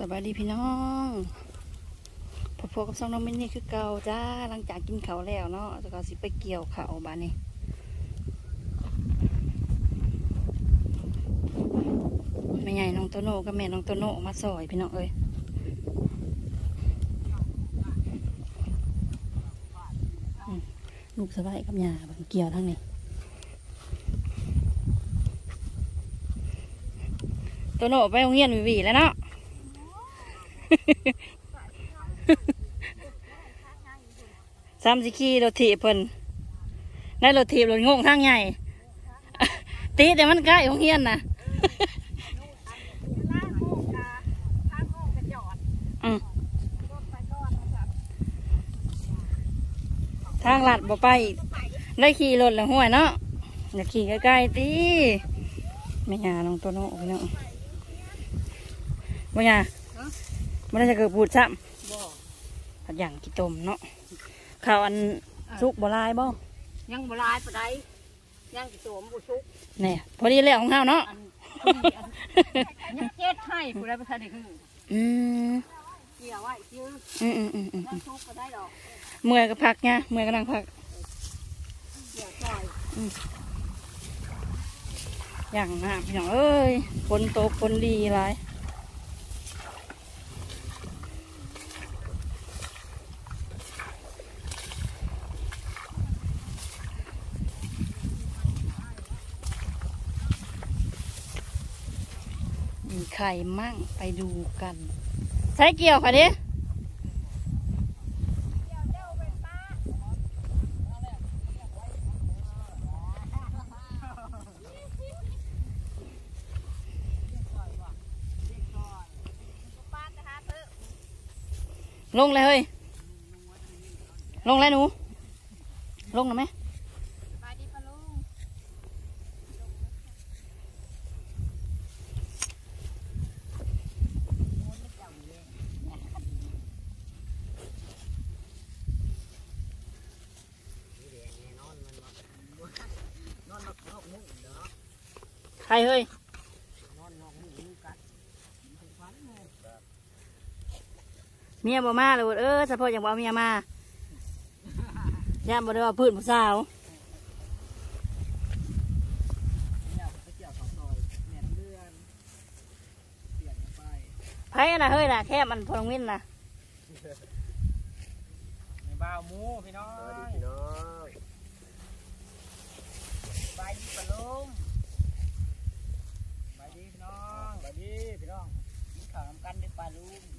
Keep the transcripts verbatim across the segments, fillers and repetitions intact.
บายดีพี่น้องพบกับซองน้องมินนี่คือเก่าจ้าหลังจากกินข้าวแล้วเนาะจะก็สิไปเกี่ยวข้าวบ้านนี้แม่ใหญ่น้องโตโน่กับแม่น้องโตโน่มาซอยพี่น้องเอ้ยลูกสบายกับยาบังเกี่ยวทั้งนี้โตโน่ไปโรงเรียนวีๆแล้วเนาะซ้ำสิขี่รถถีบเพิ่นได้รถถีบรถงงทางใหญ่ตีแต่มันใกล้ของเฮียนนะทางลัดบ่ไปได้ขี่รถแล้วห้วยเนาะอยากขี่ใกล้ๆตีไม่ยาน้องตัวน้องพี่น้องไม่ยาไม่ได้จะเกิดบูดซ้ำผัดอย่างกี่ต้มเนาะข้าวอันซุกบ่ลายบ่ยังบ่ลายปะไดยังกี่ต้มบ่ซุกเนี่ยพอดีแล้วของข้าวเนาะยังเจ็ดให้ผู้ใดบ่ทันได้ฮู้อืมเกี่ยวไว้ชื่ออืมอืมอืมอืมยังซุกบ่ได้ดอกเมื่อยก็พักเนี่ยเมื่อยก็นั่งพักเกี่ยวซอยอย่างน่ะพี่น้องเอ้ยฝนตกฝนดีหลายมีไข่มั่งไปดูกันใช้เกี่ยวค่ะดิลงเลยเฮ้ยลงเลยหนูลงหน่อยไหมไปดิปะลุงใครเฮ้ยเมียบ่มาเลยเออเฉพาะอย่างบ่เอาเมียมาย่าบ่ได้ว่าพื้นผู้สาวไผ่น่ะเฮ้ยน่ะแค่มันพลังวินน่ะในบ้าวมูพี่น้องพี่น้องบายดีปะลุงบายดีพี่น้องบายดีพี่น้องกินข้าวกันได้ปะลุง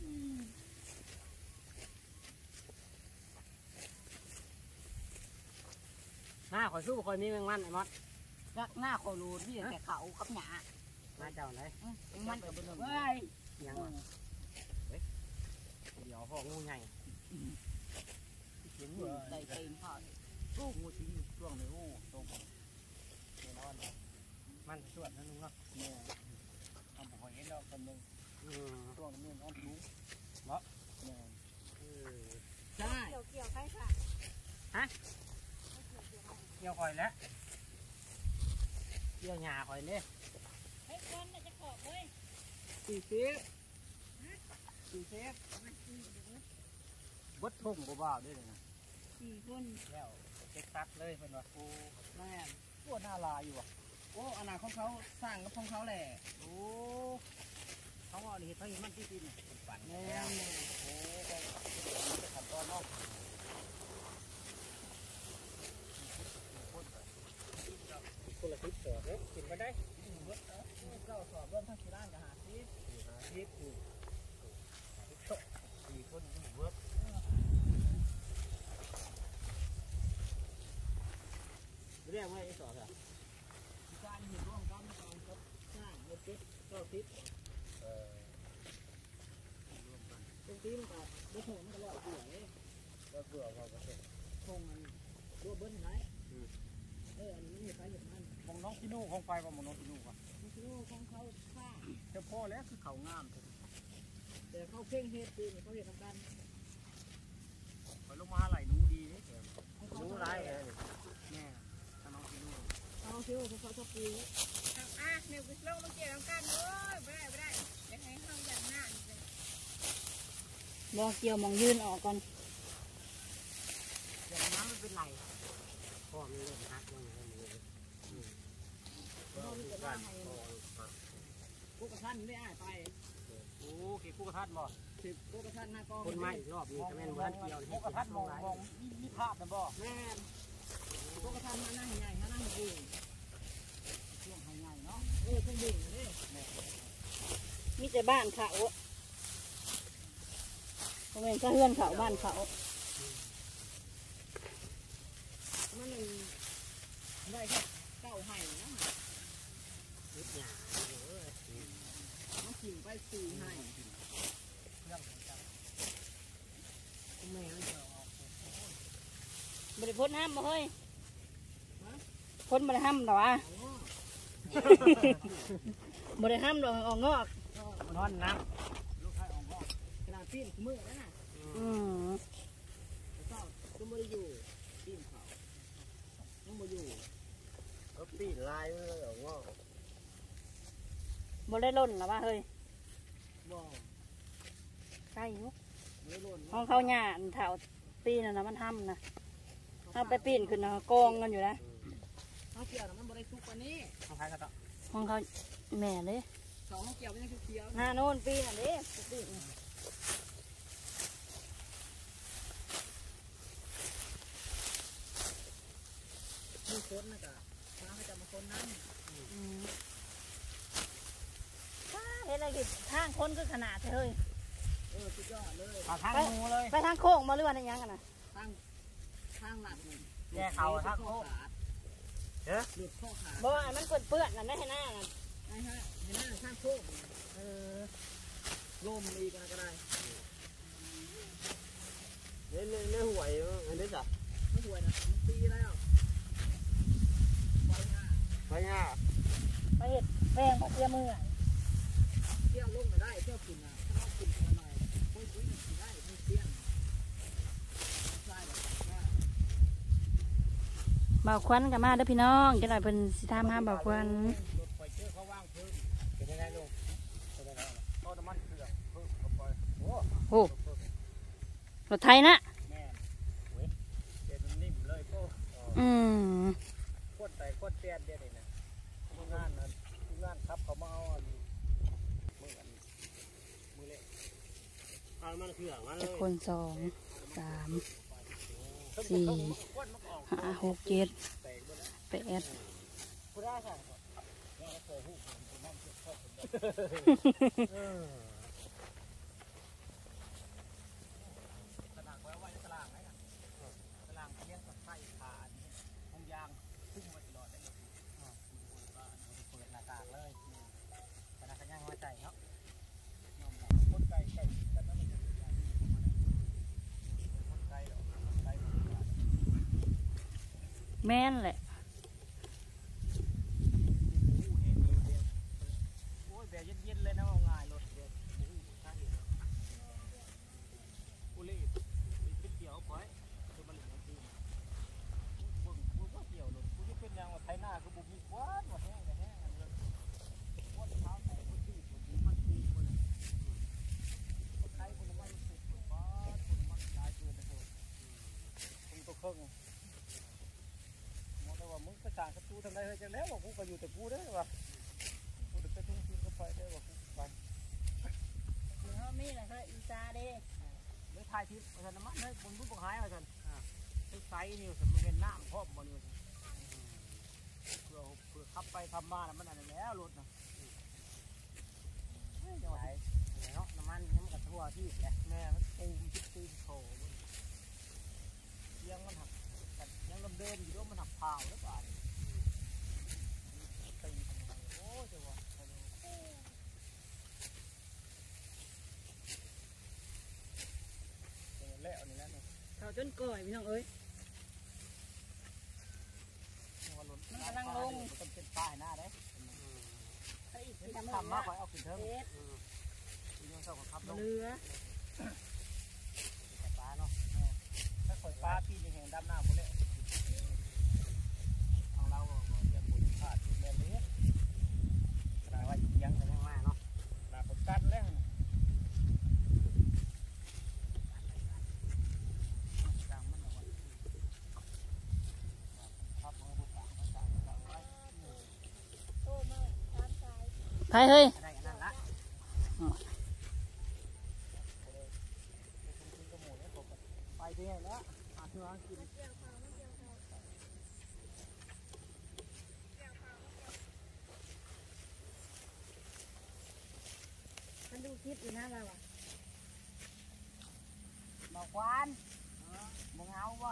หน้าคอยสู้คอยมีแมงมันไอ้มดรักหน้าโครูนี่แต่เขากับหยามาเจ้าไหนมันกับเป็นเฮ้ยยังเดี๋ยวพ่องูใหญ่เสียงงูใส่เต็มพ่องูงูทิ้งช่วงในงูตรงเนอนมันส่วนนั่นลุงเนาะเนี่ยทำผมเห็นเราคนหนึ่งช่วงนี้มันรู้เนาะเนี่ยใช่เกี่ยวเกี่ยวใครค่ะฮะเกี่ยวคอยแล้วเกี่ยวหญ้าคอยเนี่ยไอ้คนน่ะจะขอบเลยสี่สิบสี่สิบวัดทุ่งบ่บ่าวด้วยเลยนะสี่คนแล้วเช็คตัดเลยเป็นว่าโอ้แม่พวกหน้าลายอยู่อ่ะโอ้อนาคตเขาสร้างกับของเขาแหละโอ้เขาเอาดิเขาเห็นมันที่ดินปั่นแม่โอ้ขันตอนนอกคนละทิศสอบเลยกินไปได้เก้าสอบเริ่มทั้งที่ร้านกับหาทิศหาทิศอยู่สี่คนเวิร์กเรียกว่าไอ้สอบอะการเห็นร่วมกันการกับสร้างเงินทิศเก้าทิศเออตรงที่มันก็ไม่ถงมันก็แล้วเบื่อเลยแล้วเบื่อเราก็เสร็จคงมันรวบเบิ้ลไหนเอออันนี้ไม่ใช่อย่างนั้นของน้องกินูของไฟว่าของน้องกินูอ่ะน้องกินูของเขาข้าแต่พ่อแล้วคือเขางามแต่เขาเข่งเฮ็ดดีเขาเห็นทำกันไปลงมาไหลนูดีนี่นูไรเนี่ยถ้าน้องกินูน้องกินูเขาชอบปีอ่ะเนี่ยไปลงมาเกี่ยวกันเลยไม่ได้ไม่ได้เดี๋ยวให้เขาอย่างหน้าเลยบ่เกี่ยวมองยืนออกก่อนเดี๋ยวน้ำมันเป็นไหลพ่อมีเรื่องฮักยังไงมือกูกระทันได้อ่ายไปโอ้กี่กูกระทันบ่สิบกูกระทันหน้ากองคนใหม่อีกรอบนี้จะแม่นเหมือนเกี่ยวกูกระทันมองมองมีภาพนะบ่แม่นกูกระทันมานั่งใหญ่มานั่งดีช่วงใหญ่เนาะเออช่วงดีเลยมีแต่บ้านเขาทำไมถ้าเฮือนเขาบ้านเขามันได้แค่เก้าไห่นะนิดหนาเลยมันกิ่งไปสี่ไห่เรื่องแม่ไม่จะออกบริพ้นห้ามมาเฮ้ยพ้นบริห้ามหรอวะบริห้ามหรอออกงอกนอนน้ำลูกชายออกงอกขนาดปีนมือแล้วนะอืมเจ้าก็ไม่ได้อยู่ปีนเขายังไม่อยู่ก็ปีนลายเลยออกงอกบริล่นหรอวะเฮ้ยบ่ใช่ยุไม่ล่นห้องเขาหยาแถวปีนนะมันห้ามนะห้ามไปปีนขึ้นนะกองกันอยู่นะเขาเกี่ยวมันบริสุทธิ์กว่านี้ของใครก็ต้องห้องเขาแม่เลยสองเกี่ยวมันยังเขียวหน้าโน่นปีน่ะเด้ปีนมีคนนะจ๊ะฟ้าให้จะมาคนนั้นเห็นอะไรกิทางคนก็ขนาดเฮ้ยเออสุดยอดเลยทางงูเลยไปทางโค้งมาหรือว่าในยังกันนะทางทางหลักนี่แย่เขาทางโค้งเด้อหลุดข้อขาดบ่ว่ามันเปื้อนเปื้อนนั่นได้ให้หน้าน่ะไอ้ฮะเห็นหน้าทางโค้งเออลมอีกก็ได้เนื้อเนื้อหวยอันนี้จ้ะไม่ห่วยนะมันตีแล้วไปหน้าไฟห้าไปเห็ดแป้งมาเตี้ยมือเที่ยวลงมาได้เที่ยวกินอ่ะถ้ากินอะไรหน่อยคุยคุยกินได้ไม่เตี้ยงได้แบบว่าบ่าวควันกับมาเด้อพี่น้องจะหน่อยเพิ่นสิทามหาบ่าวควันรถไฟเชื่อเขาว่างเพิ่มเป็นยังไงลูกเป็นยังไงต้นน้ำมันเกลือเพิ่มเข้าไปโอ้โอ้รถไทยนะแม่เว้ยเด็ดนิ่มเลยก็อืมโคตรแต่โคตรเตี้ยเด็ดเลยนะทุกงานนะทุกงานครับเขามาเอามืออันมือเล็กเอามันเกลือมาเลจะยคนสองสามสี่ห้าหกเจ็ดแปดกูได้ค่ะตลาดไว้ไว้ตลาดไหนนะตลาดเลี้ยงกับไส้ขาดทงยางพุ่งมาตลอดได้เลยเปิดหน้าต่างเลยขนาดกันย่างหัวใจเนาะคนไก่ไก่กันนั่นเองคนไก่หรอไก่แม่นแหละโอ้ยแบบเย็นๆเลยนะเอาง่ายรถเดียวกูรีบไปเกี่ยวไปคือมันเหลือจริงกูกูก็เกี่ยวรถกูจะเป็นยังว่าไทยหน้ากูบุกมีกว้านว่าแห้งแต่แห้งเลยว่าเท้าแต่กูตีกูมันตีกูเลยใครคนละมันสุดป้าคนละมันลายเกินไปหมดมึงตัวเครื่องมองแต่ว่ามึงไปสั่งกับกูทำไมเฮ้ยจะแล้วว่ากูก็อยู่แต่กูได้ว่ะกูจะไปทุ่งทิ้งก็ไปได้ว่ากูไปเขามีอะไรเขาอีซาเด้เมื่อถ่ายคลิปอาจารย์น้ำมันเฮ้ยบนผู้ปกครองอาจารย์ไอ้ไซนี่สมมติเป็นน้ำครอบมันอยู่เพื่อเพื่อขับไปขับมาแล้วมันอะไรแล้วรถนะไหลเนาะน้ำมันนี่มันกระทั่วที่แหละแม่มันปูมันติดตีนโถยังมันหักยังลำเดินอยู่ด้วยมันหักเผาหรือเปล่าตีโอ้ยเจ้าวะแล้วนี่แล้วเนี่ยเขาจนก่อยพี่น้องเอ้ยมันกำลังลงต้องเป็นป้ายหน้าได้เขาอีกเป็นทำทำมากกว่าเอาขึ้นเทิงเอ็ดคุณยังเศร้าของขับลงเรือปลาเนาะถ้าข่อยปลาปีนี้เห็นดำหน้าหมดเลยทางเราเรียนบุญพลาดแม่เลี้ยงกระดาษว่ายังกันยังมาเนาะกระดาษผมกัดแล้วไปเฮ้ยได้กันนั่นละไปที่ไหนแล้วหาเนื้อกินมันดูคลิปอยู่นะเราอ่ะบอกวานมึงเอาบ่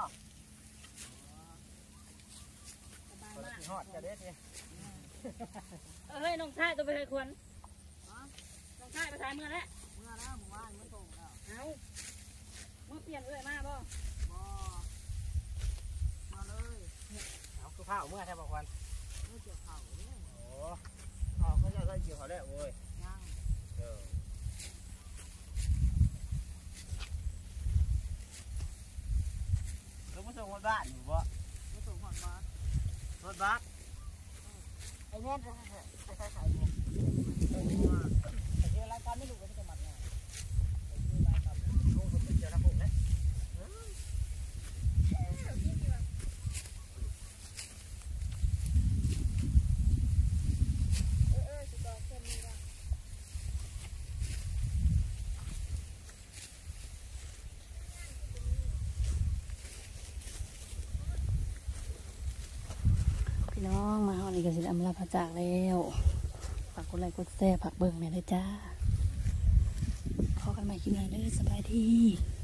สบายเปิดมากที่หอดจะเด็ดดิเออเฮ้ยน้องชายตัวไปเคยควรน้องชายไปถ่ายเมื่อแล้วเมื่อแล้วมึงว่ามึงส่งแล้วเอาเมื่อเปลี่ยนเลยมาบ่บ่มาเลยเอาคือข้าวเมื่อใช่บอกวันเมื่อเกี่ยวข้าวเนี่ยโอ้อ๋อเขาจะได้เกี่ยวข้าวแล้วโว้ยยังเออแล้วมาส่งรถบ้านอยู่บ่มาส่งรถบัสรถบัสไอ้เนี่ยจะใช้ใช้เนี่ยแต่ที่รายการไม่รู้ว่าจะมัดไงรายการลูกมันเป็นเจ้าหน้าที่นะพี่น้องมาเอาอันนี้ก็สิอำลาพระจากแล้วฝากกดไลค์กดแชร์ฝากเบิ่งแม่ด้วยจ้าพอกันใหม่คลิปหน้าเด้อสบายดี